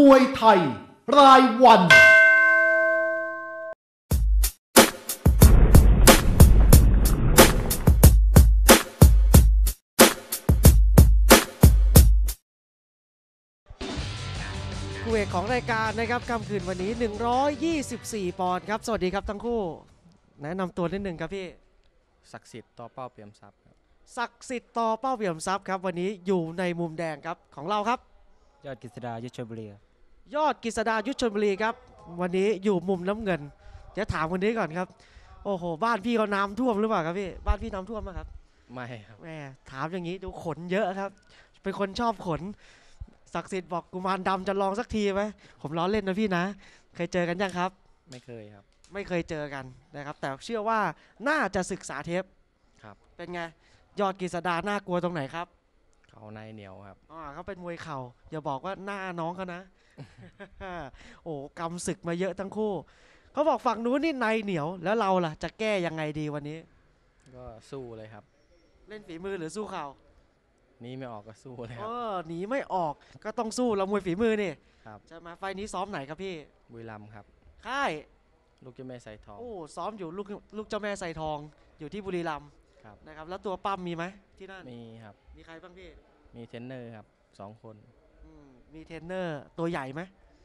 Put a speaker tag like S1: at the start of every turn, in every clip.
S1: มวยไทยรายวัน
S2: คู่เอกของรายการนะครับค่ำคืนวันนี้124ปอนด์ครับสวัสดีครับทั้งคู่แนะนำตัวนิดนึงครับพี่
S3: ศักดิ์สิทธิ์ต่อเป้าเปี่ยมทรัพย์ครับ
S2: ศักดิ์สิทธิ์ต่อเป้าเปี่ยมทรัพย์ครับวันนี้อยู่ในมุมแดงครับของเราครับ
S4: ยอดกฤษดายุทธชลบุรี
S2: ยอดกฤษดายุทธชลบุรีครับวันนี้อยู่มุมน้ำเงินจะถามคนนี้ก่อนครับโอ้โหบ้านพี่เขาน้ำท่วมหรือเปล่าครับพี่บ้านพี่น้ำท่วมไหมครับ
S3: ไม่ครับ
S2: แหมถามอย่างนี้ดูขนเยอะครับเป็นคนชอบขนศักดิ์สิทธิ์บอกกุมารดำจะลองสักทีไหมผมล้อเล่นนะพี่นะเคยเจอกันยังครับ
S3: ไม่เคยครับ
S2: ไม่เคยเจอกันนะครับแต่เชื่อว่าน่าจะศึกษาเทป
S3: ครับ
S2: เป็นไงยอดกฤษดาน่ากลัวตรงไหนครับ
S3: เขาในเหนียวครับ
S2: เขาเป็นมวยเข่าอย่าบอกว่าหน้าน้องเขานะ โอ้กำศึกมาเยอะทั้งคู่เขาบอกฝั่งนู้นนี่ในเหนียวแล้วเราล่ะจะแก้ยังไงดีวันนี้
S3: ก็สู้เลยครับ
S2: เล่นฝีมือหรือสู้เข่า
S3: หนีไม่ออกก็สู้เลยครับ
S2: หนีไม่ออกก็ต้องสู้เรามวยฝีมือนี่
S3: ครับ
S2: จะมาไฟนี้ซ้อมไหนครับพี่
S3: บุรีรัมย์ครับ
S2: ค่าย
S3: ลูกเจ้าแม่ไซทอง
S2: ซ้อมอยู่ลูกเจ้าแม่ไซทองอยู่ที่บุรีรัมย์นะครับแล้วตัวปั้มมีไหมที่นั่น
S3: มีครับ
S2: มีใครบ้างพี่
S3: มีเทรนเนอร์ครับ2 คน
S2: มีเทรนเนอร์ตัวใหญ่ไหม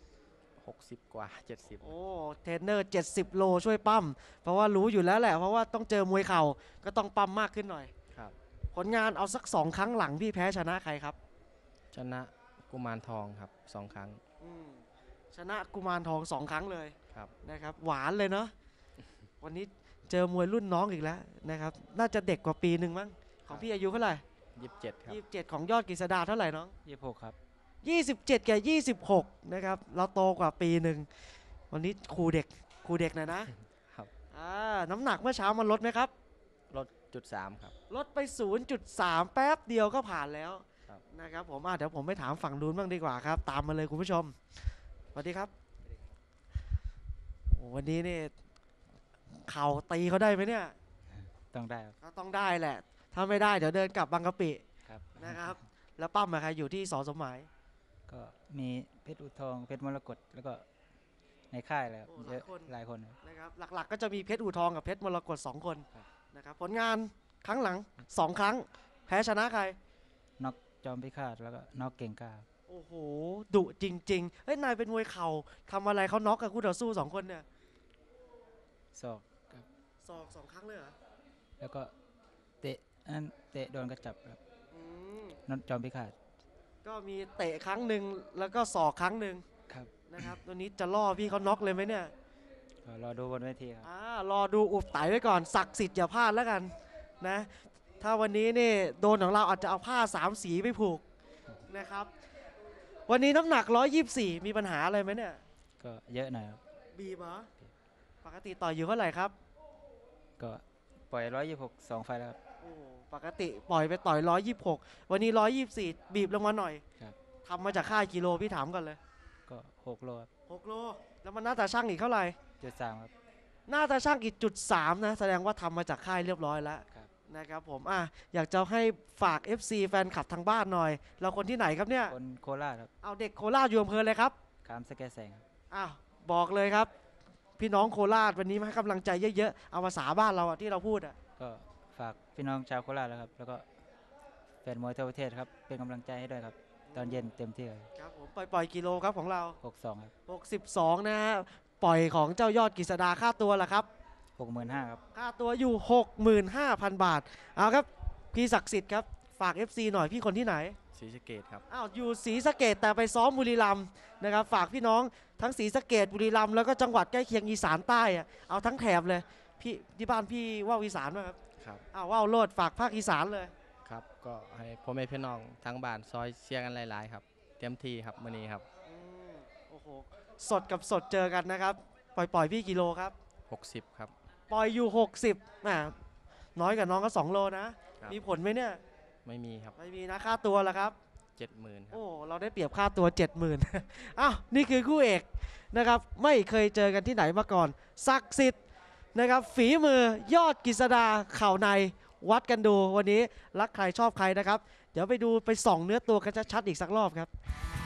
S3: 60 กว่า70
S2: เทรนเนอร์70 โลช่วยปั้มเพราะว่ารู้อยู่แล้วแหละเพราะว่าต้องเจอมวยเข่าก็ต้องปั้มมากขึ้นหน่อย
S3: ครับ
S2: ผลงานเอาสัก2 ครั้งหลังพี่แพ้ชนะใครครับ
S3: ชนะกุมารทองครับ2 ครั้ง
S2: ชนะกุมารทอง2 ครั้งเลย
S3: ครับ
S2: นะครับหวานเลยเนาะ วันนี้เจอมวยรุ่นน้องอีกแล้วนะครับน่าจะเด็กกว่าปีหนึ่งมั้งของพี่อายุเท่าไหร่
S3: 27ครับ
S2: 27ของยอดกฤษดาเท่าไหร่น้อง
S4: 26ครับ
S2: 27กับ26นะครับเราโตกว่าปีหนึ่งวันนี้ครูเด็กหน่อยนะครับน้ำหนักเมื่อเช้ามันลดไหมครับ
S3: ลด0.3ครับ
S2: ลดไป 0.3 แป๊บเดียวก็ผ่านแล้วนะครับผมเดี๋ยวผมไปถามฝั่งนู้นบ้างดีกว่าครับตามมาเลยคุณผู้ชมสวัสดีครับวันนี้นี่เข่าตีเขาได้ไหมเนี่ย
S4: ต้องได้
S2: ก็ต้องได้แหละถ้าไม่ได้เดี๋ยวเดินกลับบางกะปินะครับแล้วปั้มมาใครอยู่ที่สอสมหมาย
S4: ก็มีเพชรอุทองเพชรมรกตแล้วก็ในค่ายแล้วเยอะหลายคน
S2: นะครับหลักๆก็จะมีเพชรอุทองกับเพชรมรกต2 คนนะครับผลงานครั้งหลัง2 ครั้งแพ้ชนะใคร
S4: น็อกจอมพิฆาตแล้วก็น็อกเก่งกล้า
S2: โอ้โหดุจริงๆเฮ้ยนายเป็นมวยเข่าทำอะไรเขาน็อกกับคู่ต่อสู้2 คนเนี่ย
S4: ศอก
S2: 2 ครั้งเลยเหรอ
S4: แล้วก็เตะโดนกระจับครับน็อกจอมพิฆาต
S2: ก็มีเตะครั้งหนึ่งแล้วก็ศอกครั้งหนึ่งนะครับตัวนี้จะล่อพี่เขาน็อกเลยไหมเนี่ย
S4: รอดูบนเวทีครับ
S2: รอดูอุบไต่ไว้ก่อนศักดิ์สิทธิ์อย่าพลาดแล้วกันนะถ้าวันนี้นี่โดนของเราอาจจะเอาผ้า3 สีไปผูกนะครับวันนี้น้ำหนัก124มีปัญหาอะไรไหมเนี่ย
S4: ก็เยอะหน่อยครับ
S2: บีบเหรอปกติต่อยอยู่เท่าไหร่ครับ
S4: ก็ปล่อย126 2 ไฟแล้วครับ
S2: ปกติปล่อยไปต่อย126วันนี้124บีบลงมาหน่อยทำมาจากค่ายกิโลพี่ถามก่อนเลย
S4: ก็6 โลครับ
S2: 6 โลแล้วมันน่าจะช่างอีกเท่าไหร่
S4: 3ครับ
S2: น่าจะช่างอีก3นะแสดงว่าทำมาจากค่ายเรียบร้อยแล้วนะครับผมอยากจะให้ฝาก FC แฟนคลับทางบ้านหน่อยเราคนที่ไหนครับเนี่ย
S4: คนโคราชครับ
S2: เอาเด็กโคราชอยู่อำเภอเลยครับ
S4: ขามสแกแสง
S2: บอกเลยครับพี่น้องโคราชวันนี้มาให้กำลังใจเยอะๆเอาภาษาบ้านเราที่เราพูด
S4: ก็ฝากพี่น้องชาวโคราชแล้วครับแล้วก็แฟนมวยทั่วประเทศครับเป็นกำลังใจให้ด้วยครับตอนเย็นเต็มที่เลย
S2: ครับผมปล่อยกิโลครับของเรา
S4: 62ครับ
S2: 62นะฮะปล่อยของเจ้ายอดกฤษดาค่าตัวล่ะครับ
S4: 65,000ครับ
S2: ค่าตัวอยู่ 65,000 บาทเอาครับพี่ศักดิ์สิทธิ์ครับฝาก FC หน่อยพี่คนที่ไหน
S3: ศรีสะเกษครับ
S2: อยู่ศรีสะเกษแต่ไปซ้อมบุรีรัมย์นะครับฝากพี่น้องทั้งศรีสะเกษบุรีรัมย์แล้วก็จังหวัดใกล้เคียงอีสานใต้เอาทั้งแถบเลยพี่ที่บ้านพี่ว่าวอีสานไหมครับว่าวโลดฝากภาคอีสานเลย
S3: ครับก็ให้พ่อแม่พี่น้องทั้งบ้านซอยเชียร์กันหลายๆครับเต็มที่ครับมื้อนี้ครับ
S2: โอ้โหสดกับสดเจอกันนะครับปล่อยพี่กิโลครับ
S3: 60ครับ
S2: ปล่อยอยู่60น้อยกว่าน้องก็2 โลนะมีผลไหมเนี่ย
S3: ไม่มีครับ
S2: ไม่มีนะค่าตัวละครับ
S3: 70,000ครับ
S2: เราได้เปรียบค่าตัว 70,000 นี่คือคู่เอกนะครับไม่เคยเจอกันที่ไหนมาก่อนศักดิ์สิทธิ์นะครับฝีมือยอดกฤษดาเข่าในวัดกันดูวันนี้รักใครชอบใครนะครับเดี๋ยวไปดูไปส่องเนื้อตัวกันชัดๆอีกสักรอบครับ